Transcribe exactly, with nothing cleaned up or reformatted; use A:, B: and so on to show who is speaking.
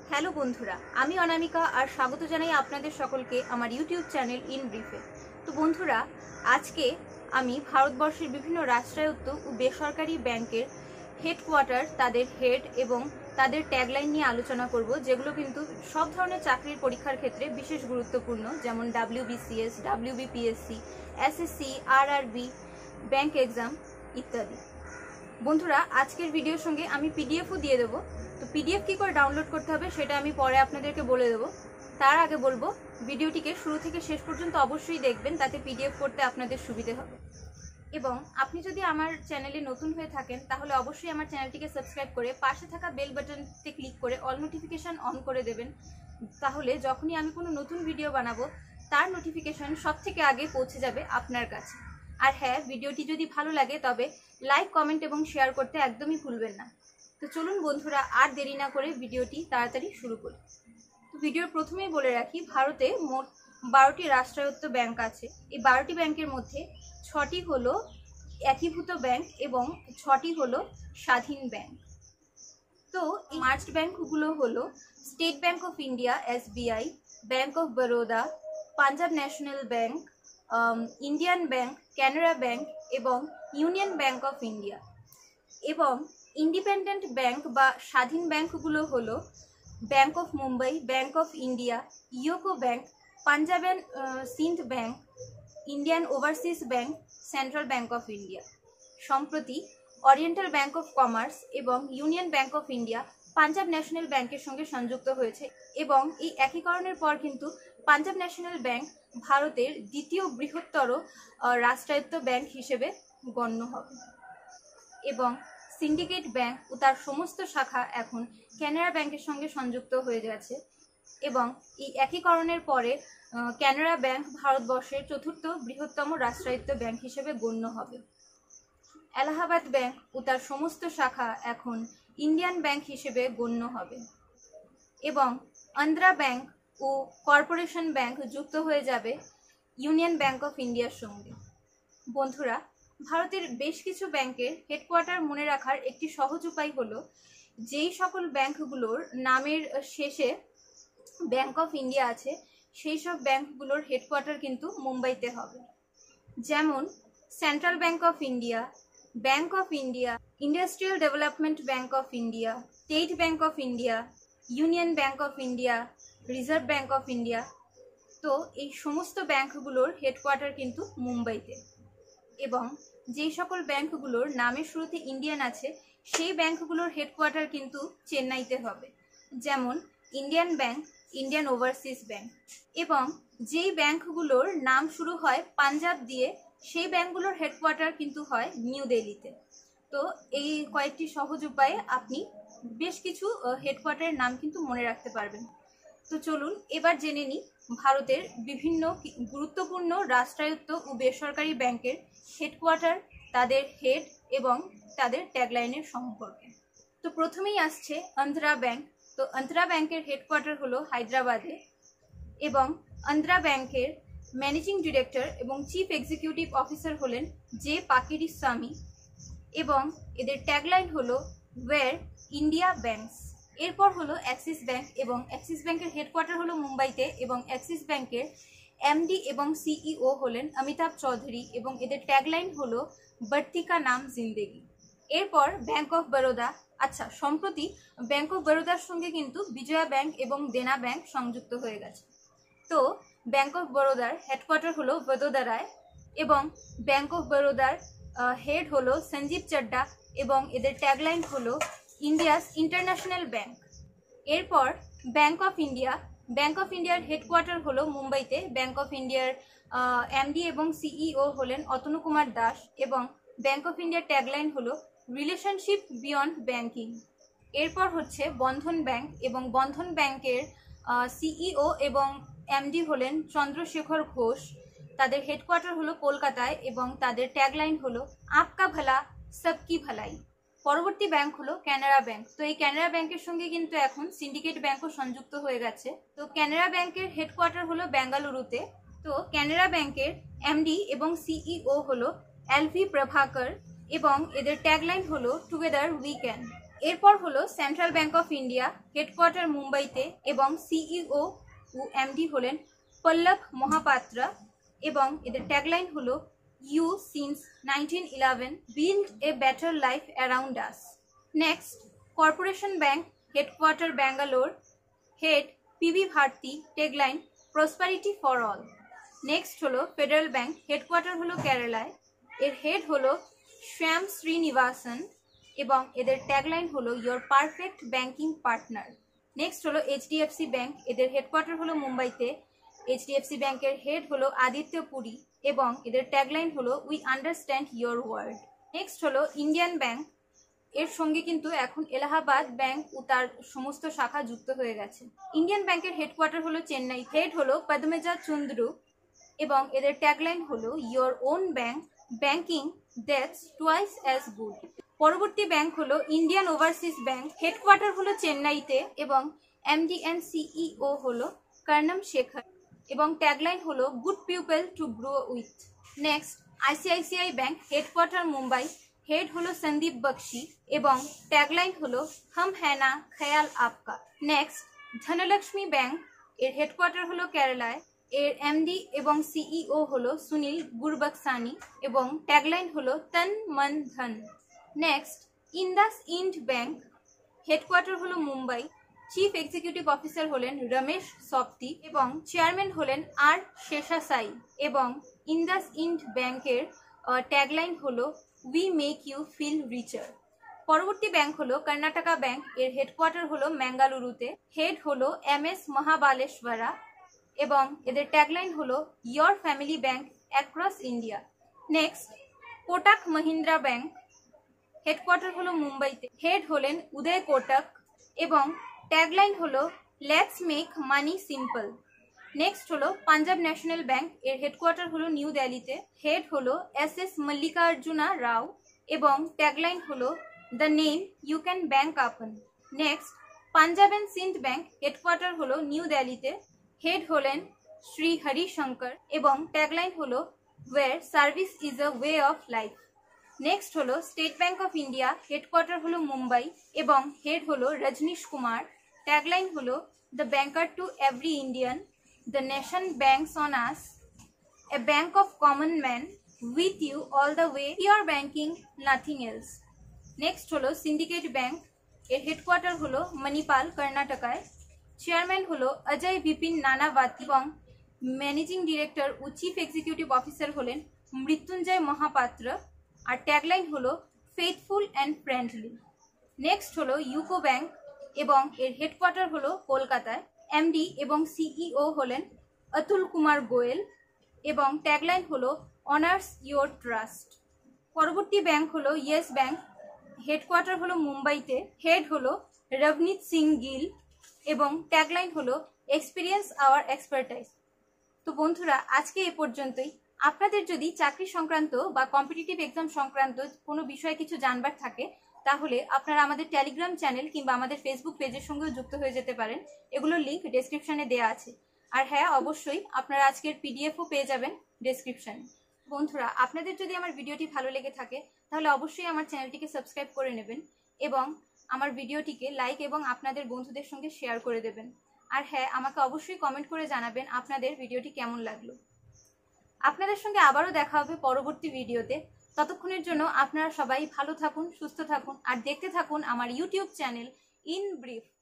A: Hello বন্ধুরা, আমি অনামিকা আর স্বাগত জানাই আপনাদের সকলকে আমার ইউটিউব চ্যানেল ইন ব্রিফে। তো বন্ধুরা, আজকে আমি ভারতবর্ষের বিভিন্ন রাষ্ট্রায়ত্ত ও বেসরকারি ব্যাংকের হেডকোয়ার্টার, তাদের হেড এবং তাদের ট্যাগলাইন নিয়ে আলোচনা করব, যেগুলো কিন্তু সব ধরনের চাকরির পরীক্ষার ক্ষেত্রে বিশেষ গুরুত্বপূর্ণ, যেমন WBCS, WBPSC, SSC, RRB, bank exam ইত্যাদি। বন্ধুরা, আজকের ভিডিওর সঙ্গে আমি পিডিএফও দিয়ে দেবো। তো পিডিএফ কী করে ডাউনলোড করতে হবে সেটা আমি পরে আপনাদেরকে বলে দেবো। তার আগে বলবো, ভিডিওটিকে শুরু থেকে শেষ পর্যন্ত অবশ্যই দেখবেন, তাতে পিডিএফ করতে আপনাদের সুবিধে হবে। এবং আপনি যদি আমার চ্যানেলে নতুন হয়ে থাকেন তাহলে অবশ্যই আমার চ্যানেলটিকে সাবস্ক্রাইব করে পাশে থাকা বেল বাটনতে ক্লিক করে অল নোটিফিকেশান অন করে দেবেন। তাহলে যখনই আমি কোনো নতুন ভিডিও বানাবো তার নোটিফিকেশান সব থেকে আগে পৌঁছে যাবে আপনার কাছে। আর হ্যাঁ, ভিডিওটি যদি ভালো লাগে তবে লাইক, কমেন্ট এবং শেয়ার করতে একদমই ভুলবেন না। তো চলুন বন্ধুরা, আর দেরি না করে ভিডিওটি তাড়াতাড়ি শুরু করি। তো ভিডিওর প্রথমেই বলে রাখি, ভারতে মোট বারোটি রাষ্ট্রায়ত্ত ব্যাংক আছে। এই বারোটি ব্যাংকের মধ্যে ছটি হলো একীভূত ব্যাংক এবং ছটি হলো স্বাধীন ব্যাংক। তো এই মার্চড ব্যাংকগুলো হলো state bank of India SBI, Bank of Baroda, Punjab national Bank, Indian Bank, Canara Bank এবং ইউনিয়ন ব্যাংক অফ ইন্ডিয়া। এবং ইন্ডিপেন্ডেন্ট ব্যাংক বা স্বাধীন ব্যাংকগুলো হলো Bank of Mumbai, Bank of India, UCO Bank, Punjab and Sindh Bank, Indian overseas Bank, Central Bank of India. সম্প্রতি Oriental Bank of Commerce এবং Union Bank of India Punjab National ব্যাংকের সঙ্গে সংযুক্ত হয়েছে এবং এই একীকরণের পর কিন্তু পাঞ্জাব ন্যাশনাল ব্যাংক ভারতের দ্বিতীয় বৃহত্তর রাষ্ট্রায়ত্ত ব্যাংক হিসেবে গণ্য হবে। এবং সিন্ডিকেট ব্যাংক ও তার সমস্ত শাখা এখন কানাড়া ব্যাংকের সঙ্গে সংযুক্ত হয়ে গেছে এবং এই একীকরণের পরে কানাড়া ব্যাংক ভারতবর্ষের চতুর্থ বৃহত্তম রাষ্ট্রায়ত্ত ব্যাংক হিসেবে গণ্য হবে। এলাহাবাদ ব্যাংক ও তার সমস্ত শাখা এখন ইন্ডিয়ান ব্যাংক হিসেবে গণ্য হবে এবং আন্ধ্রা ব্যাংক ও কর্পোরেশন ব্যাংক যুক্ত হয়ে যাবে ইউনিয়ন ব্যাংক অফ ইন্ডিয়ার সঙ্গে। বন্ধুরা, ভারতের বেশ কিছু ব্যাংকের হেডকোয়ার্টার মনে রাখার একটি সহজ উপায় হলো, যেই সকল ব্যাংকগুলোর নামের শেষে ব্যাংক অফ ইন্ডিয়া আছে সেই সব ব্যাংকগুলোর হেডকোয়ার্টার কিন্তু মুম্বাইতে হবে। যেমন Central Bank of India, bank of India, Industrial Development Bank of India, State bank of India, Union Bank of India, Reserve Bank of India. তো এই সমস্ত ব্যাংকগুলোর হেডকোয়ার্টার কিন্তু মুম্বাইতে। এবং যেই সকল ব্যাংকগুলোর নামের শুরুতে ইন্ডিয়ান আছে সেই ব্যাংকগুলোর হেডকোয়ার্টার কিন্তু চেন্নাইতে হবে। যেমন Indian Bank, Indian overseas Bank. এবং যেই ব্যাংকগুলোর নাম শুরু হয় পাঞ্জাব দিয়ে সেই ব্যাংকগুলোর হেডকোয়ার্টার কিন্তু হয় নিউ দিল্লিতে। তো এই কয়েকটি সহজ উপায়ে আপনি বেশ কিছু হেডকোয়ার্টারের নাম কিন্তু মনে রাখতে পারবেন। তো চলুন এবার জেনে নিই ভারতের বিভিন্ন গুরুত্বপূর্ণ রাষ্ট্রায়ত্ত ও বেসরকারি ব্যাংকের হেডকোয়ার্টার, তাদের হেড এবং তাদের ট্যাগলাইনের সম্পর্কে। তো প্রথমেই আসছে আন্ধ্রা ব্যাংক। তো আন্ধ্রা ব্যাংকের হেডকোয়ার্টার হলো হায়দ্রাবাদে এবং আন্ধ্রা ব্যাংকের ম্যানেজিং ডিরেক্টর এবং চিফ এক্সিকিউটিভ অফিসার হলেন জে পাকিরিস্বামী এবং এদের ট্যাগলাইন হলো ওয়্যার ইন্ডিয়া ব্যাংকস। এরপর হলো অ্যাক্সিস ব্যাংক এবং অ্যাক্সিস ব্যাংকের হেডকোয়ার্টার হলো মুম্বাইতে এবং অ্যাক্সিস ব্যাংকের এমডি এবং সিইও হলেন অমিতাভ চৌধুরী এবং এদের ট্যাগলাইন হলো বড়তি কা নাম জিন্দেগি। এরপর ব্যাংক অফ বরোদা। আচ্ছা, সম্প্রতি ব্যাংক অফ বরোদার সঙ্গে কিন্তু বিজয়া ব্যাংক এবং দেনা ব্যাংক সংযুক্ত হয়ে গেছে। তো ব্যাংক অফ বরোদার হেডকোয়ার্টার হলো বদোদরায় এবং ব্যাংক অফ বরোদার হেড হলো সঞ্জীব চাড্ডা এবং এদের ট্যাগলাইন হলো ইন্ডিয়াস ইন্টারন্যাশনাল ব্যাংক। এরপর bank of India. Bank of ইন্ডিয়ার হেডকোয়ার্টার হলো মুম্বাইতে। ব্যাংক অফ ইন্ডিয়ার এমডি এবং সিইও হলেন অতনু কুমার দাস এবং ব্যাংক অফ ইন্ডিয়ার ট্যাগলাইন হলো রিলেশনশিপ বিয়ন্ড ব্যাংকিং। এরপর হচ্ছে বন্ধন ব্যাংক এবং বন্ধন ব্যাংকের সিইও এবং এমডি হলেন চন্দ্রশেখর ঘোষ। তাদের হেডকোয়ার্টার হলো কলকাতায় এবং তাদের ট্যাগলাইন হলো আপকা ভলা সবকি ভলাই। পরবর্তী ব্যাংক হলো কানাড়া ব্যাংক। তো এই কানাড়া ব্যাংকের সঙ্গে কিন্তু এখন সিন্ডিকেট ব্যাংকও সংযুক্ত হয়ে গেছে। তো কানাড়া ব্যাংকের হেডকোয়ার্টার হলো বেঙ্গালুরুতে। তো কানাড়া ব্যাংকের এমডি এবং সিইও হলো এলভি প্রভাকর এবং এদের ট্যাগলাইন হলো টুগেদার উই ক্যান। এরপর হলো Central Bank of India, headquarter মুম্বাইতে এবং সিইও ও এমডি হলেন পল্লব মহাপাত্র এবং এদের ট্যাগলাইন হলো you since nineteen eleven build a better life around us. Next Corporation Bank, headquarter Bangalore, head PB Bharathi, tagline prosperity for all. Next হলো Federal Bank, headquarter হলো কেরালায়, এর হেড হলো শ্যাম শ্রীনিবাসন এবং এদের ট্যাগলাইন হলো your perfect banking partner. Next হলো HDFC bank, এদের হেডকোয়ার্টার হলো মুম্বাইতে, এইচডিএফসি ব্যাংকের হেড হলো আদিত্য পুরী এবং এদের ট্যাগলাইন হলো we understand your world. Next হলো ইন্ডিয়ান ব্যাংক, এর সঙ্গে কিন্তু এখন এলাহাবাদ ব্যাংক ও তার সমস্ত শাখা যুক্ত হয়ে গেছে। ইন্ডিয়ান ব্যাংকের হেডকোয়ার্টার হলো চেন্নাই, হেড হলো পদ্মেজা চন্দ্রু এবং এদের ট্যাগলাইন হলো your own bank, banking that's twice as good. পরবর্তী ব্যাংক হলো ইন্ডিয়ান ওভারসিজ ব্যাংক, হেডকোয়ার্টার হলো চেন্নাইতে এবং এমডি এন্ড সিইও হলো কর্ণম শেখর এবং ট্যাগলাইন হলো good people to grow with. Next ICICI bank, headquarter Mumbai, head হলো সন্দীপ বক্সি এবং ট্যাগলাইন হলো হাম হ্যাঁ না খেয়াল আপকা। নেক্সট ধনলক্ষ্মী ব্যাংক, এর হেডকোয়ার্টার হলো কেরালায়, এর এমডি এবং সিইও হলো সুনীল গুরবক্সানি এবং ট্যাগলাইন হলো তন মন ধন। Next IndusInd bank, headquarter হলো মুম্বাই, চিফ এক্সিকিউটিভ অফিসার হলেন রমেশ সপ্তি এবং চেয়ারম্যান হলেন আর শেষাসাই এবং ইন্দাস ইন্ড ব্যাংকের ট্যাগলাইন হলো we make you feel richer. পরবর্তী ব্যাংক হলো কর্ণাটকা ব্যাংক, এর হেডকোয়ার্টার হলো ম্যাঙ্গালুরুতে, হেড হলো এম এস মহাবালেশ্বরা এবং এদের ট্যাগলাইন হলো your family bank across India. Next Kotak Mahindra bank, headquarter হলো মুম্বাইতে, হেড হলেন উদয় কোটাক এবং ট্যাগলাইন হলো let's make money simple. Next হলো পাঞ্জাব ন্যাশনাল ব্যাংক, এর হেডকোয়ার্টার হলো নিউ দিল্লিতে, হেড হলো এস এস মল্লিকার্জুনা রাও এবং ট্যাগলাইন হলো the name you can bank upon. Next Punjab and Sindh bank, headquarter হলো নিউ দিল্লিতে, হেড হলেন শ্রী হরিশঙ্কর এবং ট্যাগলাইন হলো where service is a way of life. Next হলো state bank of India, headquarter হলো মুম্বাই এবং হেড হলো রজনীশ কুমার, ট্যাগলাইন হলো the banker to every Indian, the nation banks on us, a bank of common man, with you all the way, your banking nothing else. Next হলো syndicate bank, এর headquarter হলো মণিপাল কর্ণাটকায়, chairman হলো অজয় বিপিন নানাবাতি এবং managing director ও chief executive officer হলেন মৃত্যুঞ্জয় মহাপাত্র আর tagline হলো ফেথফুল অ্যান্ড ফ্রেন্ডলি। নেক্সট হলো ইউকো ব্যাংক এবং এর হেডকোয়ার্টার হলো কলকাতায়, এমডি এবং সিইও হলেন অতুল কুমার গোয়েল এবং ট্যাগলাইন হলো অনার্স ইয়োর ট্রাস্ট। পরবর্তী ব্যাংক হলো ইয়েস ব্যাংক, হেডকোয়ার্টার হলো মুম্বাইতে, হেড হলো রবনীত সিং গিল এবং ট্যাগলাইন হলো এক্সপিরিয়েন্স আওয়ার এক্সপার্টাইজ। তো বন্ধুরা আজকে এ পর্যন্তই। আপনাদের যদি চাকরি সংক্রান্ত বা কম্পিটিটিভ এক্সাম সংক্রান্ত কোনো বিষয়ে কিছু জানবার থাকে তাহলে আপনারা আমাদের টেলিগ্রাম চ্যানেল কিংবা আমাদের ফেসবুক পেজের সঙ্গেও যুক্ত হয়ে যেতে পারেন, এগুলোর লিঙ্ক ডেসক্রিপশনে দেওয়া আছে। আর হ্যাঁ, অবশ্যই আপনারা আজকের পিডিএফও পেয়ে যাবেন ডেসক্রিপশনে। বন্ধুরা আপনাদের যদি আমার ভিডিওটি ভালো লেগে থাকে তাহলে অবশ্যই আমার চ্যানেলটিকে সাবস্ক্রাইব করে নেবেন এবং আমার ভিডিওটিকে লাইক এবং আপনাদের বন্ধুদের সঙ্গে শেয়ার করে দেবেন। আর হ্যাঁ, আমাকে অবশ্যই কমেন্ট করে জানাবেন আপনাদের ভিডিওটি কেমন লাগলো। আপনাদের সঙ্গে আবারও দেখা হবে পরবর্তী ভিডিওতে। ততক্ষণের জন্য আপনারা সবাই ভালো থাকুন, সুস্থ থাকুন আর দেখতে থাকুন আমার ইউটিউব চ্যানেল ইন ব্রিফ।